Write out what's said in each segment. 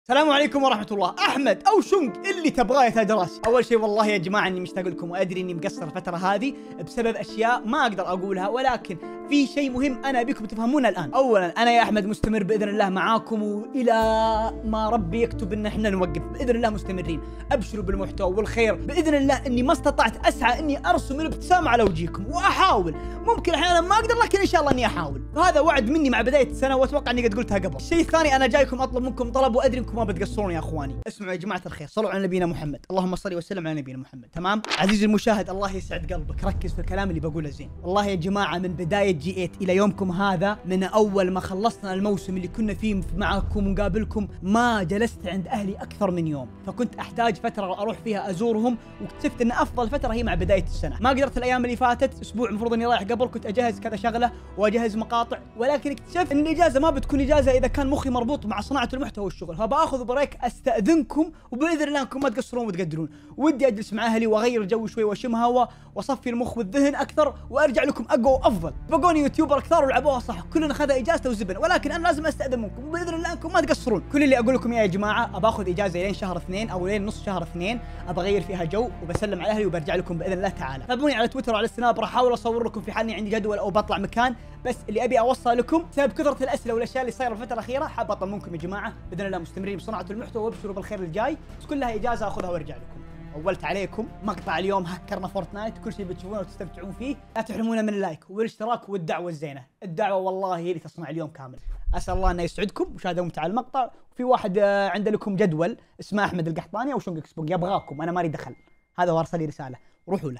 السلام عليكم ورحمة الله. أحمد أو شنق اللي تبغاه يا تاج راسي. أول شيء والله يا جماعة إني مشتاق لكم وأدري إني مقصر الفترة هذه بسبب أشياء ما أقدر أقولها، ولكن في شيء مهم أنا أبيكم تفهمونه الآن. أولا أنا يا أحمد مستمر بإذن الله معاكم، وإلى ما ربي يكتب إن إحنا نوقف بإذن الله مستمرين. أبشروا بالمحتوى والخير بإذن الله. إني ما استطعت أسعى إني أرسم الابتسامة على وجهكم وأحاول، ممكن أحيانا ما أقدر لكن إن شاء الله إني أحاول. وهذا وعد مني مع بداية السنة، وأتوقع إني قد قلتها قبل. الشيء الثاني أنا جايكم أطلب منكم طلب وأدري إنكم ما بتقصرون يا اخواني. اسمعوا يا جماعه الخير، صلوا على نبينا محمد، اللهم صل وسلم على نبينا محمد. تمام عزيزي المشاهد، الله يسعد قلبك، ركز في الكلام اللي بقوله زين. والله يا جماعه من بدايه جي 8 الى يومكم هذا، من اول ما خلصنا الموسم اللي كنا فيه معكم ونقابلكم، ما جلست عند اهلي اكثر من يوم، فكنت احتاج فتره اروح فيها ازورهم، واكتشفت ان افضل فتره هي مع بدايه السنه. ما قدرت الايام اللي فاتت، اسبوع المفروض اني رايح قبل كنت اجهز كذا شغله واجهز مقاطع، ولكن اكتشفت ان الاجازه ما بتكون اجازه اذا كان مخي مربوط مع صناعه المحتوى والشغل، فباخذ بريك استاذنكم وباذن الله انكم ما تقصرون وتقدرون. ودي اجلس مع اهلي واغير جو شوي واشم هوا واصفي المخ والذهن اكثر وارجع لكم اقوى وافضل. بقوني يوتيوبر كثار ولعبوها صح، كلنا خذ اجازته وزبن، ولكن انا لازم استاذن منكم وباذن الله انكم ما تقصرون. كل اللي اقول لكم يا جماعه، ابى اخذ اجازه لين شهر 2 او لين نص شهر 2، ابى اغير فيها جو وبسلم على اهلي وبرجع لكم باذن الله تعالى. تابعوني على تويتر وعلى السناب، راح احاول اصور لكم في حال اني عندي جدول او بطلع مكان، بس اللي ابي اوصل لكم بسبب كثره الاسئله والاشياء اللي صايره الفتره الاخيره، حاب اطلب منكم يا جماعه باذن الله مستمرين بصناعه المحتوى، وابشروا بالخير الجاي، بس كلها اجازه اخذها وارجع لكم. اولت عليكم مقطع اليوم، هكرنا فورتنايت، كل شيء بتشوفونه وتستمتعون فيه، لا تحرمونا من اللايك والاشتراك والدعوه الزينه. الدعوه والله هي اللي تصنع اليوم كامل. اسال الله انه يسعدكم. مشاهده ممتعه المقطع، وفي واحد عنده لكم جدول اسمه احمد القحطاني او شنق اكسبونج، يبغاكم، انا مالي دخل، هذا هو ارسل لي رساله، روحوا له.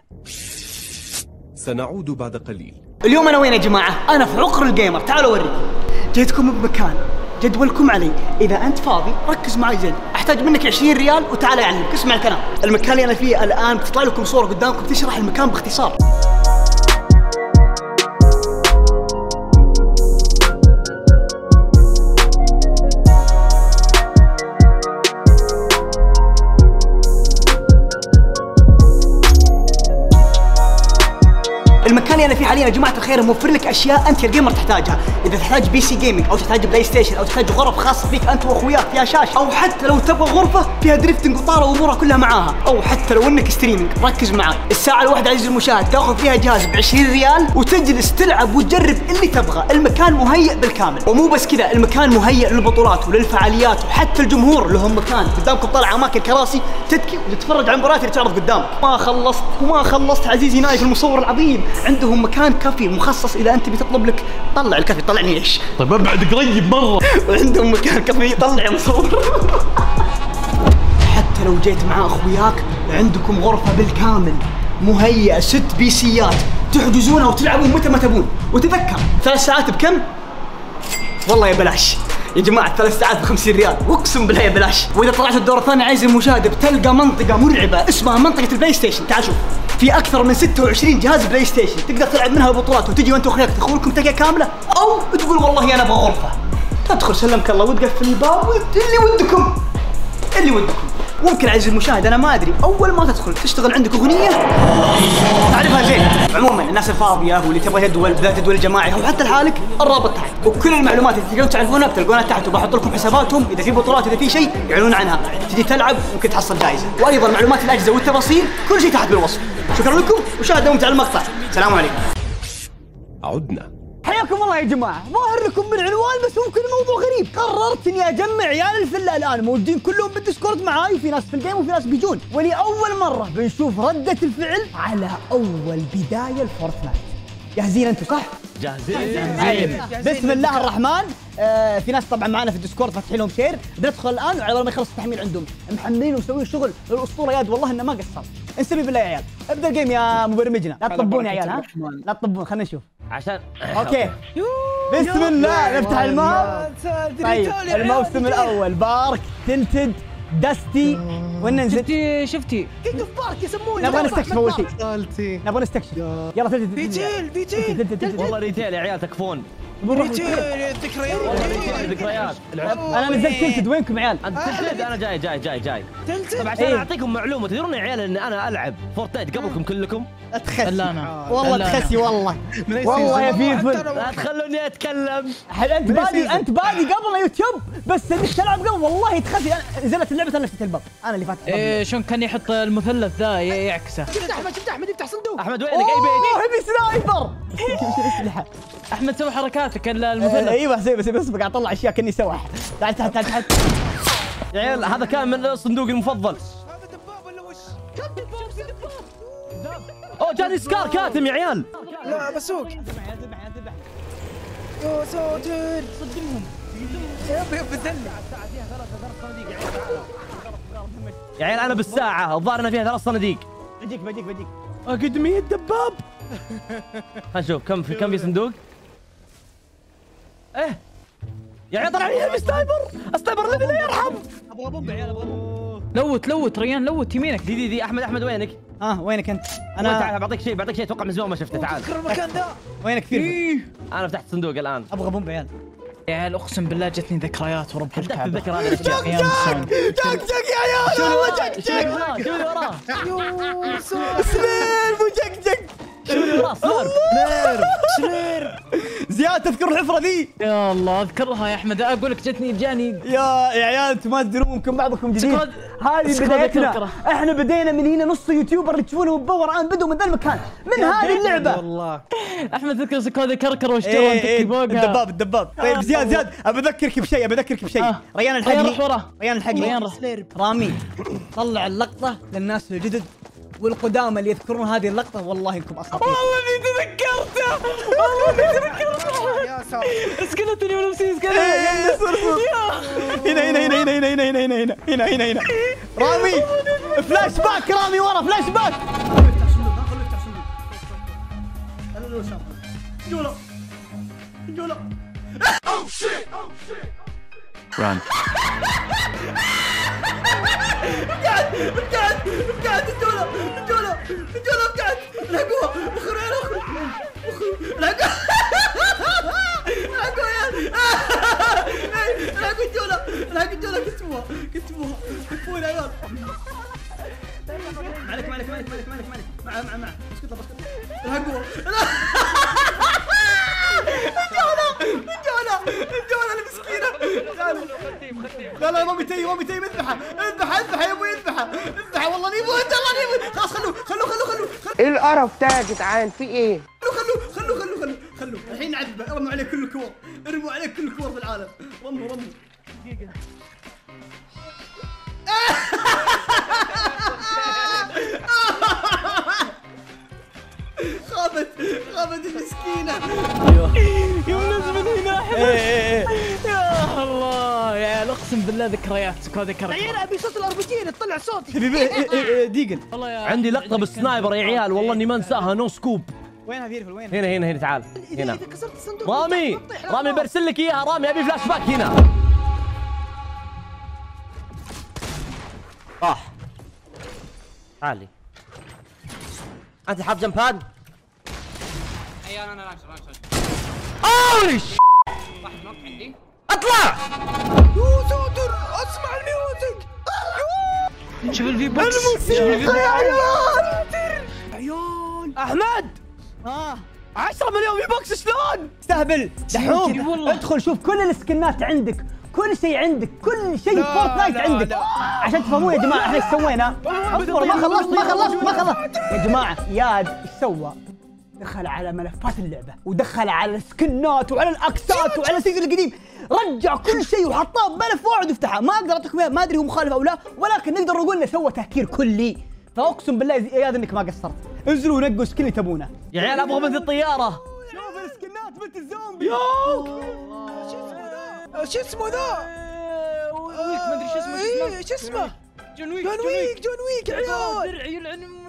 سنعود بعد قليل. اليوم انا وين يا جماعه؟ انا في عقر الجيمر، تعالوا اوريكم. جيتكم بمكان جدولكم علي، اذا انت فاضي ركز معي زين، احتاج منك 20 ريال وتعال اعلمك. اسمع الكلام. المكان اللي انا فيه الان بتطلع لكم صوره قدامكم تشرح المكان باختصار. المكان اللي انا فيه حاليا يا جماعه الخير موفر لك اشياء انت يا جيمر تحتاجها. اذا تحتاج بي سي جيمنج، او تحتاج بلاي ستيشن، او تحتاج غرف خاصه فيك انت واخوياك فيها شاشه، او حتى لو تبغى غرفه فيها دريفتنج وطاره وامورها كلها معاها، او حتى لو انك ستريمنج، ركز معاي. الساعه الواحده عزيزي المشاهد تاخذ فيها جهاز ب 20 ريال وتجلس تلعب وتجرب اللي تبغى. المكان مهيئ بالكامل، ومو بس كذا، المكان مهيئ للبطولات وللفعاليات، وحتى الجمهور لهم مكان. قدامكم طالع اماكن كراسي تتكي وتتفرج على المباريات اللي تعرض قدامك. ما خلصت عزيزي نايف المصور العظيم، عندهم مكان كافي مخصص اذا انت بتطلب لك، طلع الكافي، طلعني ليش؟ طيب ابعد قريب مره. وعندهم مكان كافي، طلع مصور. حتى لو جيت مع اخوياك عندكم غرفه بالكامل مهيئه، 6 بيسيات تحجزونها وتلعبون متى ما تبون. وتذكر 3 ساعات بكم؟ والله يا بلاش يا جماعه، 3 ساعات ب 50 ريال، واقسم بالله يا بلاش. واذا طلعت الدور الثاني عايز المشاهد بتلقى منطقه مرعبه اسمها منطقه البلاي ستيشن. تعال شوف، في اكثر من 26 جهاز بلاي ستيشن تقدر تلعب منها بطولات، وتجي وانت واخوياك تاخذ لكم تكيه كامله، او تقول والله انا ابغى غرفه، تدخل سلمك الله وتقفل الباب اللي ودكم. ممكن عزيزي المشاهد انا ما ادري، اول ما تدخل تشتغل عندك اغنيه تعرفها زين. عموما الناس الفاضيه واللي تبغى جدول، بالذات جدول جماعي او حتى لحالك، الرابط تحت، وكل المعلومات اللي تقدرون تعرفونها بتلقونها تحت، وبحط لكم حساباتهم اذا في بطولات، اذا في شيء يعلنون عنها، تجي تلعب ممكن تحصل جائزه، وايضا معلومات الاجهزه والتفاصيل كل شيء تحت بالوصف. شكرا لكم وشاهدوا ممتع المقطع. السلام عليكم. عدنا. حياكم الله يا جماعة، ظاهر لكم بالعنوان بس ممكن الموضوع غريب. قررت اني اجمع عيال الفلة الان موجودين كلهم بالديسكورد معاي، وفي ناس في الجيم وفي ناس بيجون، ولأول مرة بنشوف ردة الفعل على اول بداية الفورتنايت. جاهزين انتم صح؟ جاهزين. بسم الله الرحمن. في ناس طبعا معنا في الديسكورد فاتحين لهم شير، بندخل الان وعلى ما يخلص التحميل عندهم محملين ومسويين شغل الاسطوره ياد، والله انه ما قصر. انسبي بالله يا عيال، ابدا الجيم يا مبرمجنا. لا تطبون يا عيال، ها لا تطبون، خلينا نشوف عشان اوكي. بسم الله نفتح الماب. طيب الموسم الاول بارك تلتد دستي وننزل. شفتي كينج اوف بارك يسمونه. نبغى نستكشف اول شيء، نبغى نستكشف. يلا تلتد ريتيل والله ريتيل يا عيال تكفون. ذكريات. انا نزلت تلتد، وينكم يا عيال؟ انت تلتد، انا جاي. طب عشان اعطيكم معلومه، تدرون يا عيال ان انا العب فورتنايت قبلكم كلكم؟ اتخسي لا انا والله تخسي والله يا فيفل. لا تخلوني اتكلم. انت بادي قبل يوتيوب، بس انك تلعب قبل والله تخسي. انا نزلت اللعبه انا نسيت الباب، انا اللي فاتح ايه شلون كان يحط المثلث ذا يعكسه. شفت احمد يفتح صندوق. احمد وينك؟ اي بيت؟ هبي سنايبر. اسلحه احمد سوي حركاتك المثلث. ايوه بس قاعد اطلع اشياء كاني سواح. تعال تحت يا عيال هذا كان من صندوقي المفضل. اوه جاني سكار كاتم يا عيال. لا بسوق يا ساتر صدمهم يا بذلني يا عيال انا بالساعه الظاهر انها فيها 3 صناديق. بجيك اقدمي الدباب. خلينا نشوف كم في صندوق. ايه يا عيال طلع لي السنايبر ليفل يرحم. ابغى بوب يا عيال ابغى بوب. لوت ريان لوت يمينك. دي احمد وينك؟ وينك انت؟ انا تعال بعطيك شيء اتوقع من زمان ما شفته. تعال تذكر المكان ذا وينك كثير؟ انا فتحت صندوق الان. ابغى بومب يا عيال. يا عيال اقسم بالله جتني ذكريات ورب حدثت الكعبه. الذكر هذه الاشياء. جك يا عيال. شو اللي وراه؟ شو اللي وراه؟ سليم وجك شو اللي وراه؟ سلير زياد تذكر الحفره ذي؟ يا الله اذكرها يا احمد، اقول لك جاني يا عيال انتم ما تدرون، ممكن بعضكم جديد. هذه سكواد بدايتنا. أذكره. احنا بدينا من هنا، نص يوتيوبر اللي تشوفونهم بباور الان بدوا من ذا المكان، من هذه اللعبه. والله احمد تذكر سكواد كركر واشترى انت فوقها. الدباب. طيب زياد ابى اذكرك بشيء. ريان الحقني. روح وراه. ريان الحقني. ريان روح. رامي طلع اللقطه للناس الجدد والقدامى اللي يذكرون هذه اللقطه، والله انكم اساطير. والله اني تذكرته. يا ساتر اسكنتني ونفسي هنا رامي فلاش باك. رامي ورا فلاش باك. جوله Run. ابقعد الجوله ابقعد. لحقوها لحقوها لحقوا الجوله كتبوها كفونا يا عيال. معلك مع اسكت لحقوها. الجوله المسكينه. لا مامي تي اذبحها يا ابوي اذبحها والله نيموت خلاص. خلوه ايه القرف ده يا جدعان؟ في ايه؟ خلوه الحين نعذبه. ارموا عليه كل الكور في العالم. رموا دقيقة. خافت المسكينة. يونس من هنا. يا الله يا عيال اقسم بالله ذكريات سكواد كركر. عيال ابي صوت الاربجين تطلع صوت. دقيقة. والله يا عندي لقطه بالسنايبر يا عيال والله اني ما انساها. نو سكوب. وينها فيرفل؟ وينها؟ هنا تعال هنا. إذا كسرت الصندوق رامي برسل لك اياها. رامي ابي فلاش باك هنا. تعالي انت حاط جنب هاد. اي انا اوش واحد نوك عندي. اطلع. يا ساتر اسمع الميوزك. شوف الفي بوكس. عيال احمد 10 مليون في بوكس شلون؟ استهبل دحوم. ادخل شوف كل السكنات عندك، كل شيء عندك، كل شيء فورتنايت عندك. عشان تفهمون يا جماعه احنا ايش سوينا. اصبر ما خلصت يا جماعه. اياد ايش سوى؟ دخل على ملفات اللعبه ودخل على السكنات وعلى الاكسات وعلى السيزون القديم، رجع كل شيء وحطاه بملف واحد وفتحه. ما اقدر اعطيكم اياه، ما ادري هو مخالف او لا، ولكن نقدر نقول انه سوى تهكير كلي. فاقسم بالله يا اياد انك ما قصرت. انزلوا ونقوا السكن اللي تبونه. يا عيال ابغى مثل الطياره. شوف السكنات بنت الزومبي. شو اسمه ذا؟ ويك ما ادري شو اسمه. شو اسمه؟ جون ويك يا عيال. درع يلعن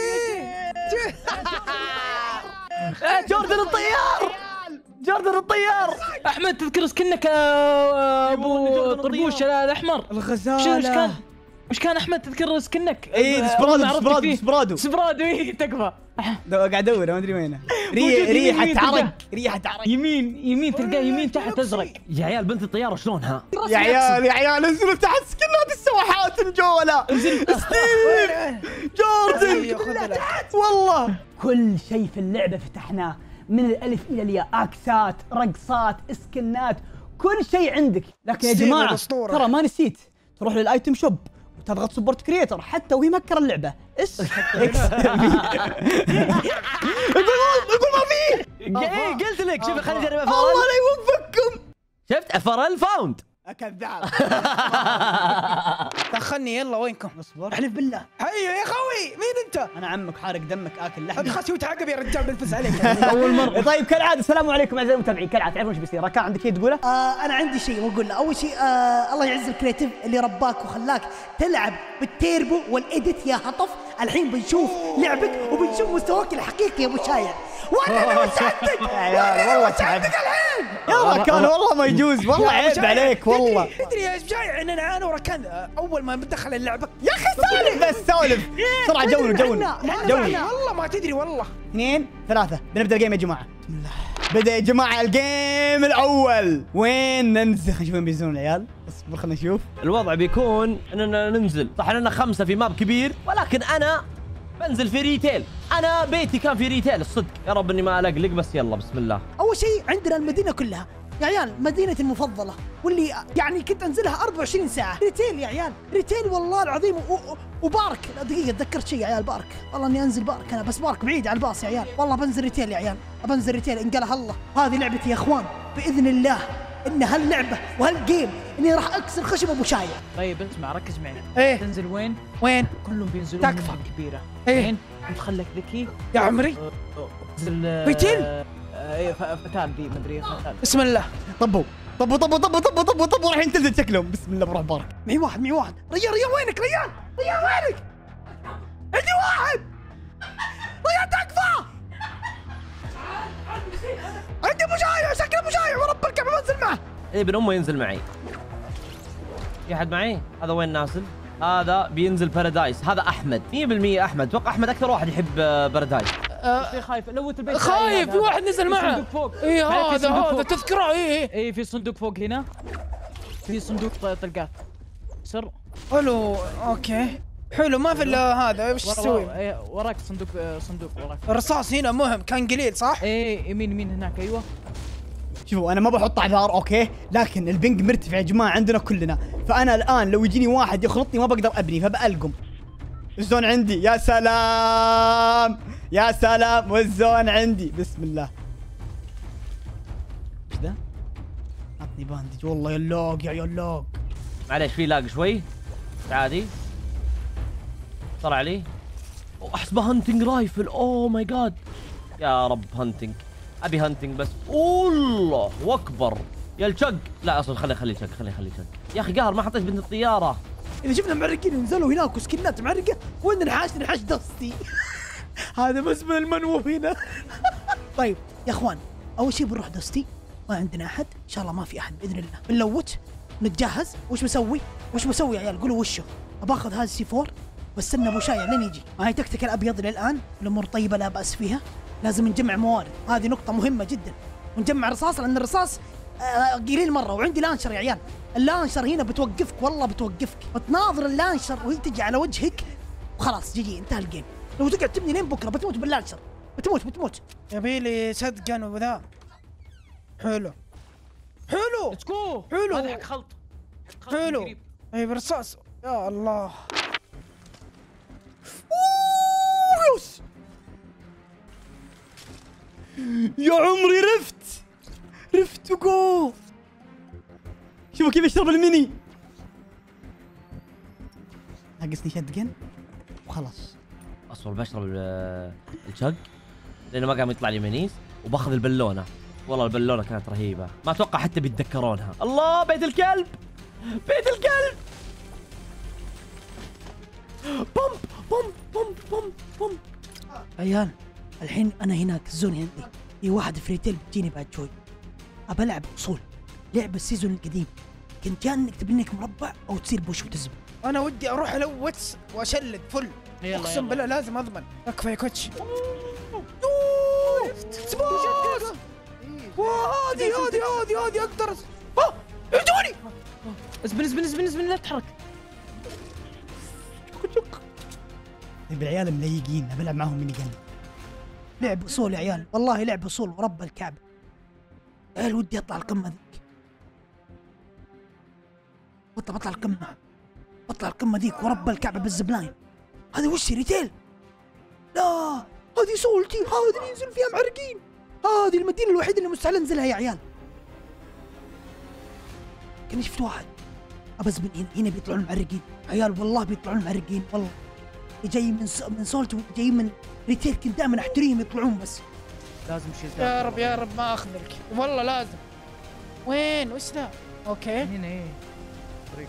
جوردن الطيار. احمد تذكر سكنك ابو طربوش الاحمر؟ الغزاله. شنو كان؟ وش كان احمد تذكر سكنك؟ اي ديسبرادو. اي تكفى. قاعد ادور ما ادري وينه. ريحة عرق. يمين تلقاه يمين تحت ازرق. يا عيال بنت الطياره شلونها؟ يا عيال انزلوا تحت سكنات السواحات نجوله. ستيف جوردن والله كل شيء في اللعبه فتحناه من الالف الى الياء، اكسات، رقصات، اسكنات، كل شيء عندك. لكن يا جماعه ترى ما نسيت تروح للايتم شوب وتضغط سبورت كريتر حتى وهي مكر اللعبه يقول ما في. ايه قلت لك شوف خليني اجرب الله لا يوفقكم. شفت فرل فاوند. كذاب. دخلني يلا وينكم؟ اصبر احلف بالله. حيو يا خوي مين انت؟ انا عمك حارق دمك اكل لحم. خلاص وتعقب يا رجال بنفس عليك. اول مره. طيب كالعاده السلام عليكم اعزائي المتابعين، كالعاده تعرفون ايش بيصير. كان عندك شيء تقوله؟ انا عندي شيء بقول له. اول شيء الله يعز الكريتيف اللي رباك وخلاك تلعب بالتيربو والايديت يا هطف. الحين بنشوف لعبك وبنشوف مستواك الحقيقي يا ابو شايع. وانا وسعدتك يا عيال والله تعبت الحين. يلا كان والله ما يجوز، والله عيب عليك والله. تدري يا شايع ان انا وركان اول ما بندخل اللعبه يا اخي سولف بس سولف بسرعه. جولنا والله ما تدري والله. 2 3 بنبدا الجيم يا جماعه. بسم الله. بدا يا جماعه الجيم الاول. وين ننزل؟ خلينا نشوف وين بينزلون العيال. اصبر خلينا نشوف. الوضع بيكون اننا ننزل، صح اننا 5 في ماب كبير، ولكن انا بنزل في ريتيل. انا بيتي كان في ريتيل الصدق، يا رب اني ما القلق، بس يلا بسم الله. اول شيء عندنا المدينه كلها يا عيال، مدينتي المفضله واللي يعني كنت انزلها 24 ساعه. ريتيل يا عيال، ريتيل والله العظيم. وبارك دقيقه تذكرت شيء يا عيال. بارك والله اني انزل بارك انا، بس بارك بعيد على الباص يا عيال. والله بنزل ريتيل يا عيال، بنزل ريتيل ان قالها الله. هذه لعبتي يا اخوان باذن الله، ان هاللعبه وهالجيم اني راح اكسر خشم ابو شايع. طيب اسمع ركز معي. ايه تنزل وين؟ كلهم بينزلون تكفى. من كبيره. ايه وين؟ انت خلك ذكي يا عمري. تنزل ريتيل؟ فتال دي مدري فتال. بسم الله. طبوا راح تنزل شكلهم. بسم الله بروح بارك. معي واحد ريال وينك؟ ريال وينك؟ عندي واحد. ريال تكفى. عندي ابو شايع، شكل ابو شايع ورب الكعبه بنزل معه. ابن امه ينزل معي. في احد معي؟ هذا وين نازل؟ هذا بينزل بارادايس. هذا احمد 100% احمد. اتوقع احمد اكثر واحد يحب بارادايس. خايف لوت البيت. خايف في واحد نزل معه. صندوق فوق. اي هذا تذكره. اي في صندوق فوق هنا. في صندوق طلقات. سر. حلو اوكي حلو. ما في الا هذا. وش تسوي؟ وراك صندوق وراك. الرصاص هنا مهم. كان قليل صح؟ ايه يمين هناك. ايوه شوفوا انا ما بحط اعذار اوكي، لكن البنج مرتفع يا جماعه عندنا كلنا، فانا الان لو يجيني واحد يخلطني ما بقدر ابني، فبألقم. الزون عندي. يا سلام والزون عندي. بسم الله. ايش ذا؟ عطني باندج والله. يا اللوق معليش في لاق شوي عادي. طلع لي احسبه هانتنج رايفل. اوه ماي جاد يا رب هانتنج. ابي هانتنج بس. الله اكبر يا الشق. لا اصلا خلي شق. يا اخي قهر ما حطيت بنت الطياره. اذا شفنا معرقين ينزلوا هناك وسكنات معرقه وين نحاش دستي. هذا بس من المنوف هنا. طيب يا اخوان اول شيء بنروح دستي. ما عندنا احد ان شاء الله، ما في احد باذن الله. بنلوت نتجهز. وش بسوي يا عيال؟ قولوا وشه. باخذ هذا السي 4 واستنى ابو شايع لين يجي. هاي تكتيك الابيض للان. الامور طيبه لا باس فيها. لازم نجمع موارد، هذه نقطة مهمة جدا. ونجمع رصاص لأن الرصاص قليل مرة. وعندي لانشر يا عيال. اللانشر هنا بتوقفك والله بتوقفك. بتناظر اللانشر وهي تجي على وجهك وخلاص جي انتهى الجيم. لو تقعد تبني لين بكرة بتموت باللانشر. بتموت. يبيلي صدقا وذا. حلو اتكو. حلو هذا حق خلط. حلو. اي برصاص. يا الله. يا عمري رفت وجو. شوفوا كيف يشرب الميني. ناقصني شتقن وخلاص. اصلا بشرب الشق لانه ما قام يطلع لي منيس، وباخذ البالونه. والله البالونه كانت رهيبه، ما اتوقع حتى بيتذكرونها. الله بيت الكلب. بوم. عيال الحين انا هناك الزون عندي. في واحد فريتيل بتجيني بعد شوي. ابى العب اصول لعب السيزون القديم. كنت يا انك تبني لك مربع او تصير بوش وتزبط. انا ودي اروح الوتس واشلد فل. اقسم بالله لازم اضمن. اكفى يا كوتش. سبوت. هذه اقدر. اعطوني. اسبن لا تتحرك. طيب العيال مليقين، بلعب معهم ميني جن. لعب اصول يا عيال، والله لعب اصول ورب الكعبه. عيال ودي اطلع القمه ذيك. بطلع القمه ذيك ورب الكعبه بالزبلاين. هذا وش ريتيل؟ لا هذه سولتي، هذه اللي ينزل فيها معرقين. هذه المدينه الوحيده اللي مستحيل انزلها يا عيال. كاني شفت واحد ابزبن هنا بيطلعون المعرقين عيال، والله بيطلعون المعرقين والله. جاي من سولت وجاي من ريتيل، كنت دائما احتريهم يطلعون بس. لازم شيء يا رب ما اخذلك والله لازم. وين وش ذا؟ اوكي هنا ايه طريق.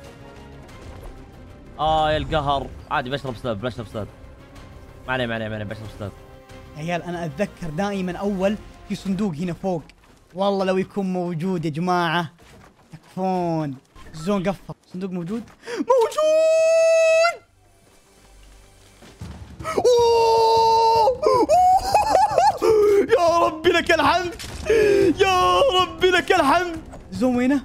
يا القهر. عادي بشرب سلاب ما عليه بشرب سلاب. يا عيال انا اتذكر دائما اول في صندوق هنا فوق، والله لو يكون موجود يا جماعه تكفون. الزون قفل. صندوق موجود. يا ربي لك الحمد، يا ربي لك الحمد. زوم وينه؟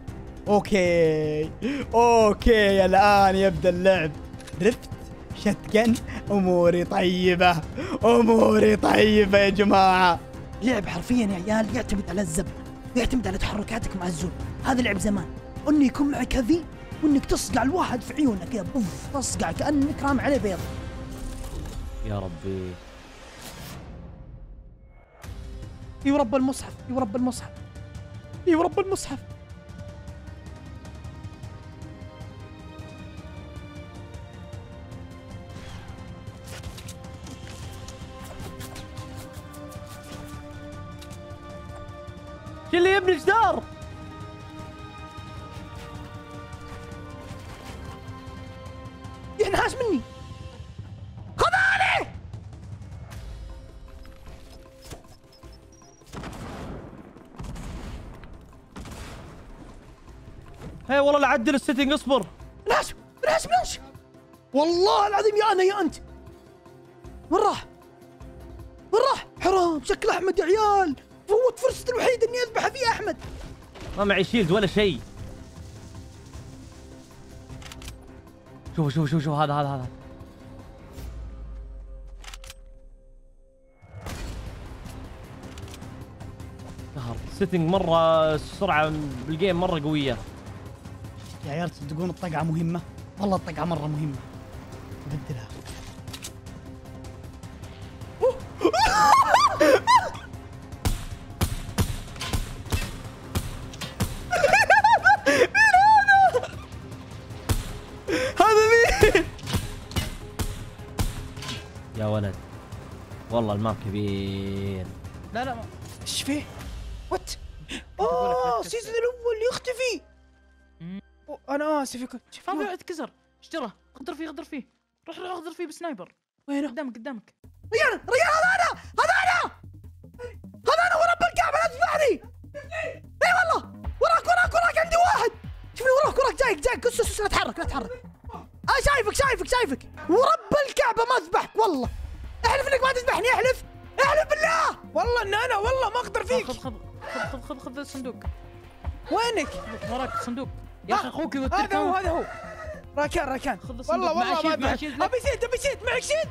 اوكي الان يبدا اللعب. درفت شتقن. اموري طيبه يا جماعه. لعب حرفيا يا عيال يعتمد على الزبط ويعتمد على تحركاتك مع الزون. هذا لعب زمان، انه يكون معك هذي وانك تصقع الواحد في عيونه كذا، بوف تصقع كانك رام عليه بيض. يا ربي. ورب المصحف. شو اللي يبني جدار؟ ينحاش مني. خذاني. هي والله لا عدل السيتنج. اصبر. بلاش والله العظيم يا انا يا انت. وين راح؟ حرام شكل احمد يا عيال. فوت فرصتي الوحيده اني اذبح فيها احمد. ما معي شيلد ولا شيء. شوف هذا قهر. السيتنج مره السرعه بالجيم مره قويه يا عيال. تصدقون الطقعه مهمه، والله الطقعه مره مهمه. بدلها. هذا مين؟ يا ولد والله الماب كبير. لا ايش فيه؟ وات؟ السيزون الاول يختفي. انا اسف يا كوتش. فاضي اتكسر. اشتره. غدر فيه روح غدر فيه بسنايبر. وينه؟ قدامك. رجال هذا انا ورب الكعبه لا تذبحني. اي والله وراك عندي واحد. شوفني وراك جايك قص لا تحرك. شايفك ورب الكعبه ما اذبحك والله. احلف انك ما تذبحني. احلف بالله والله ان انا والله ما اقدر فيك. خذ الصندوق. وينك؟ وراك الصندوق يا اخي. اخوك هذا هو راكان. والله ما ابي شيد معك شيد.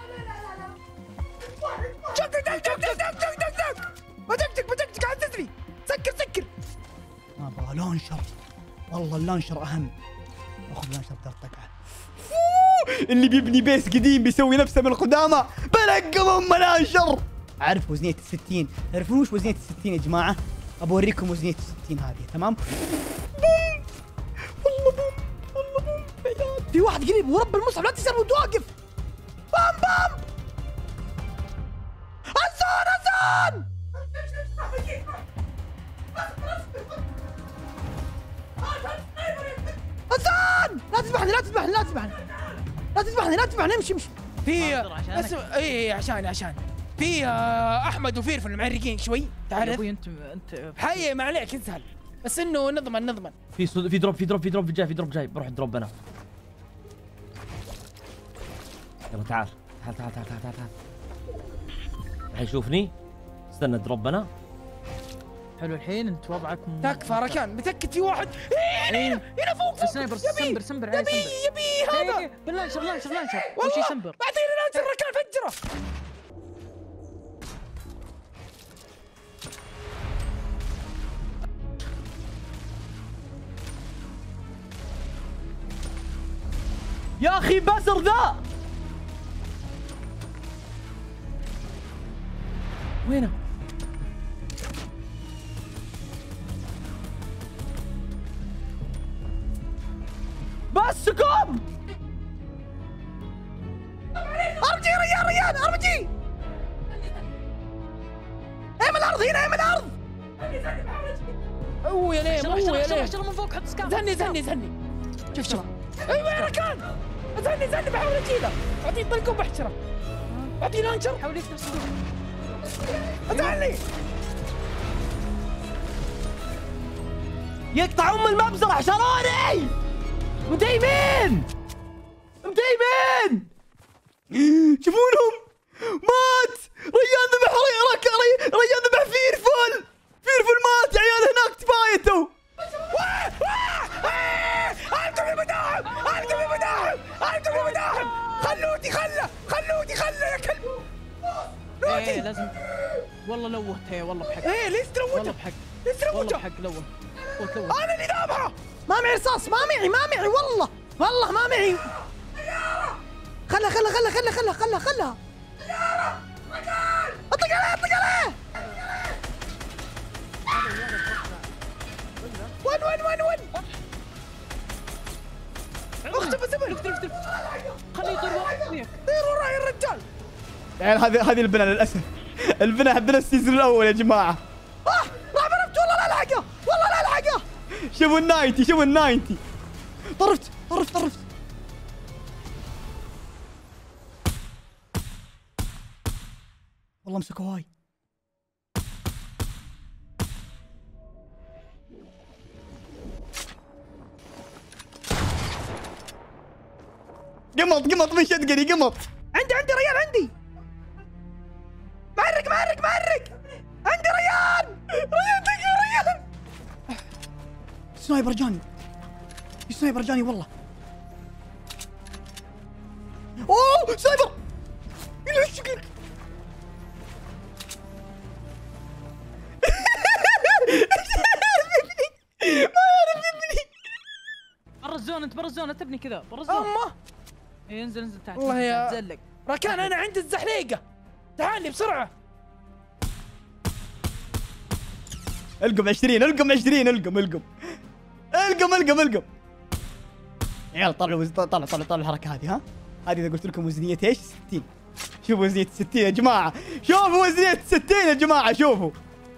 بجكتك عززني. سكر. ما ابغى لانشر، والله اللانشر اهم. اخذ لانشر بدل الطقعه. اللي بيبني بيس قديم بيسوي نفسه من القدامى بلقم لانشر. عارف وزنية 60؟ تعرفون وش وزنية 60 يا جماعه؟ ابى اوريكم وزنية 60 هذه. تمام. والله بوم. في واحد قريب ورب المصحف لا تسال وانت واقف. بام الزون. لا تذبحني امشي. في عشان في احمد وفير في المعرقين شوي. تعرف يا ابوي انت حي ما عليك اسهل. بس انه نضمن. في دروب جاي بروح الدروب انا. يلا تعال راح يشوفني. استنى دروب انا. حلو الحين انت وضعك تكفى ركان، متاكد في واحد هنا فوق سنايبر. سنبر يبي هذا باللانشر والله سنبر. بعدين لانشر ركان فجره. يا اخي بزر ذا وينه؟ بس كم ارجي يا ريان ارجي. ايم الارض هنا، ايم الارض. يا ليه من فوق حط سكاب. زني شوف شباب. ايوه يا ركان زني بحاول اجيله. اعطيه طلقه وبحشره. اعطيه لانشر. حاول يفتح صدور. ازعلني. يقطع المبزرة حشروني. متيمين شوفونهم. مات ريان ذبح ريان ذبح فيرفل مات يا عيال. هناك تفايتوا. انتم يا مداعم خلوتي يا كلب. ايه لازم والله لوهت. والله بحق. ايه ليش تلوته؟ والله بحق لوه. انا اللي ذابحه. ما معي رصاص، ما معي والله ما معي. خلها اطلق عليه. وين اختفى. خليه يطير وراك. طير وراي الرجال. يعني هذه البناء للاسف. البناء السيزون الاول يا جماعه. راح ضربت والله لا الحقه. شوفوا الناينتي. طرفت. والله مسكوا هاي. قمط من شدقني قمط. عندي ريال. معرق. عندي ريال. سنايبر جاني والله. اوه سنايبر. يلعب ما يعرف يبني. برا الزون انت تبني كذا برا الزون. ايه انزل تحت. والله يا تزلق ركان انا عندي الزحليقه. تعالي بسرعه. القم 20 القم يا عيال. طلعوا الحركه هذه. ها هذه اذا قلت لكم وزنيه ايش؟ 60. شوفوا وزنيه 60 يا جماعه. شوفوا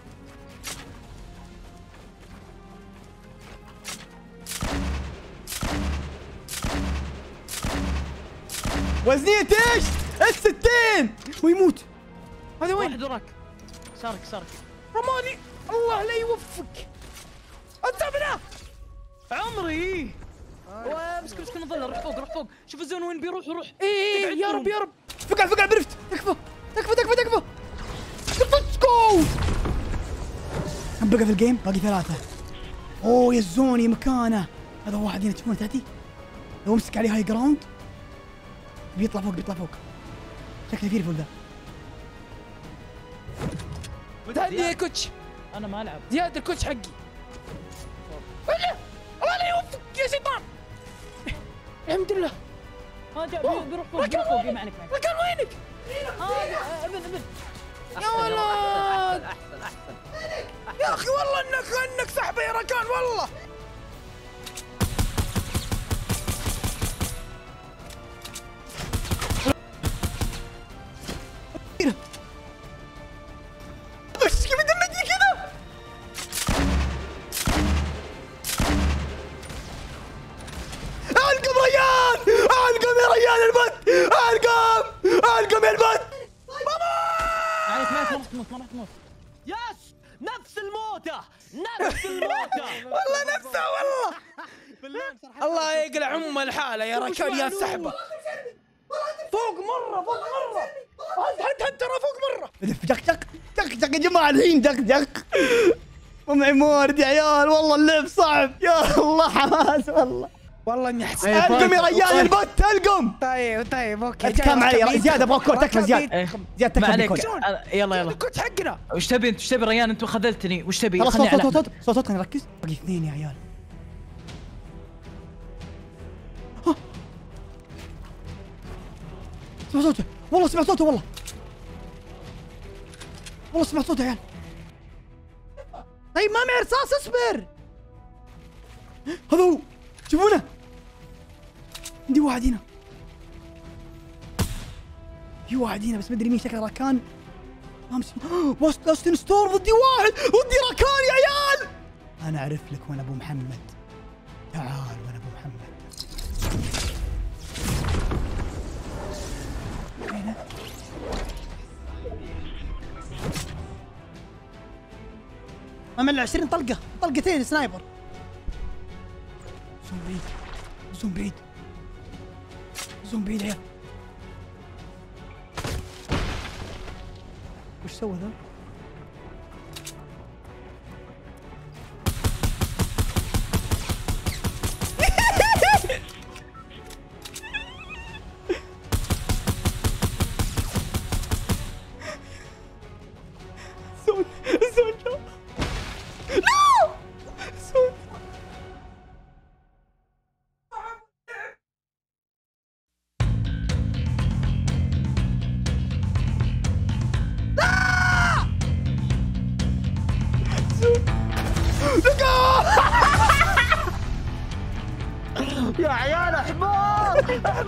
وزنيه ايش؟ 60 ويموت. هذا وين؟ واحد وراك. سارك رماني. الله لا يوفقك. انتبه عمري. امسك نظله. روح فوق. شوف الزون وين بيروح. ايه يا رب. فقع برفت. تكفى. جو. كم بقى في الجيم؟ باقي 3. اوه يا الزوني مكانه. هذا واحد هنا تشوفونه تحتي. لو امسك عليه هاي جراوند بيطلع فوق. شكله فيرفول ذا. تهدي يا كوتش. انا ما العب. زياد الكوتش حقي. الله لا يوفقك يا شيطان. الحمد لله. بيروح فوق. معك. ركان وينك؟ ابن يا ولد. احسن. يا اخي والله انك سحبه يا ركان والله. وش كيف دمجني كذا؟ القم يا ريال البت. القم يا البت. عليك ما راح تموت. يس نفس الموتة نفس الموتة والله نفسه والله. الله يقلع ام الحاله يا ركان يا سحبه. فوق مره فوق مره. هد ترى فوق مره. دق يا جماعه الحين دق. ومعي مورد يا عيال والله اللعب صعب يا الله حماس والله اني احس. القم يا رجال البوت القم. طيب اوكي. كم علي زياده ابغى كور تكفى زياده. زياده ما عليك. تكفى. يلا الكوت حقنا. وش تبي انت؟ وش تبي ريان؟ انت خذلتني. وش تبي؟ خلاص صوت خلينا نركز. باقي اثنين يا عيال. سمع صوته والله سمع صوته والله سمع صوته يا عيال. طيب ما معي رصاص اصبر. هذا هو شوفونه. عندي واحد هنا. في واحد هنا بس مدري مين شكله راكان. وست ستور ضدي واحد ضدي راكان يا عيال. انا اعرف لك وانا ابو محمد. تعال وانا ابو محمد. وينه؟ عمل 20 طلقه طلقتين سنايبر. زوم بعيد يا عيال. وش سوى ذا؟ يا عيال احباط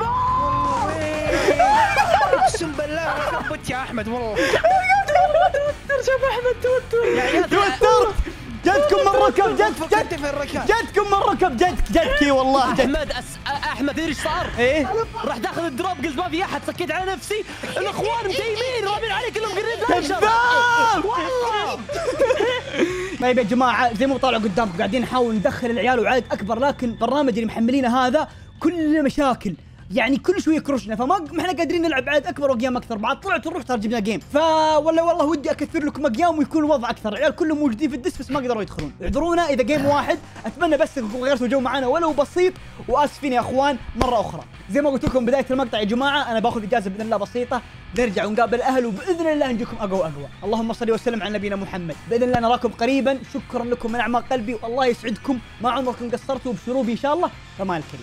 اقسم بالله كبت يا احمد والله. شوف احمد توتر يا عيال. توترت جدكم من ركب فكرت في الركاب. جدكم من ركب جدكي والله جد. احمد تدري ايش صار؟ ايه راح داخل الدروب قلت ما في احد سكيت على نفسي. الاخوان متيمين رامين علي كلهم قريب كذاب والله. طيب يا جماعه زي ما طالعوا قدامكم قاعدين نحاول ندخل العيال وعدد اكبر لكن البرنامج اللي محملينه هذا كله مشاكل. يعني كل شويه كروشنا فما احنا قادرين نلعب عدد اكبر وقيام اكثر. بعد طلعت نروح ترى جبنا جيم والله ودي اكثر لكم اقيام ويكون الوضع اكثر. العيال كلهم موجودين في الدس بس ما قدروا يدخلون. اعذرونا اذا جيم واحد. اتمنى بس انكم غيرتوا جو معنا ولو بسيط. واسفين يا اخوان مره اخرى. زي ما قلت لكم بدايه المقطع يا جماعه انا باخذ اجازه باذن الله بسيطه. نرجع ونقابل الاهل وباذن الله نجيكم اقوى. اللهم صل وسلم على نبينا محمد. باذن الله نراكم قريبا. شكرا لكم من اعماق قلبي والله يسعدكم. ما عمركم قصرتوا. بشروا بي ان شاء الله. فما الكريم.